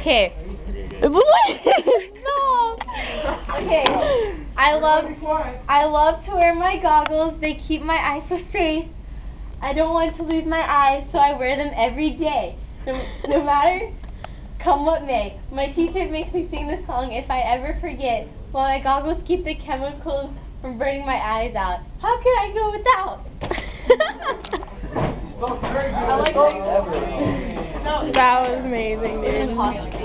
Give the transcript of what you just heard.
Okay. No. Okay. I love to wear my goggles. They keep my eyes so safe. I don't want to lose my eyes, so I wear them every day. No matter come what may. My teacher makes me sing the song if I ever forget. While my goggles keep the chemicals from burning my eyes out. How can I go without? I like that. That was amazing, dude.